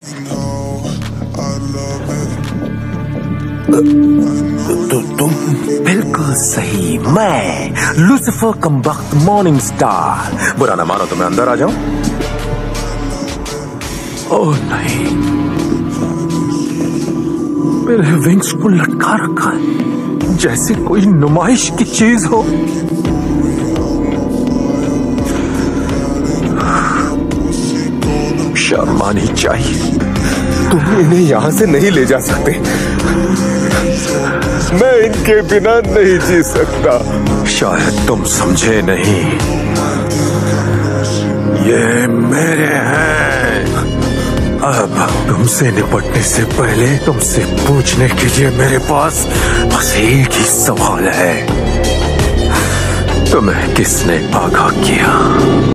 तो तुम बिल्कुल सही। मैं लूसीफर कमबख्त मॉर्निंग स्टार। बुरा ना मानो तो मैं अंदर आ जाऊं? ओह नहीं, मेरे विंग्स को लटका रखा है जैसे कोई नुमाइश की चीज हो। शर्म आनी चाहिए। तुम इन्हें यहाँ से नहीं ले जा सकते। मैं इनके बिना नहीं जी सकता। शायद तुम समझे नहीं, ये मेरे हैं। अब तुमसे निपटने से पहले तुमसे पूछने के लिए मेरे पास बस एक ही सवाल है। तुम्हें किसने आगाह किया?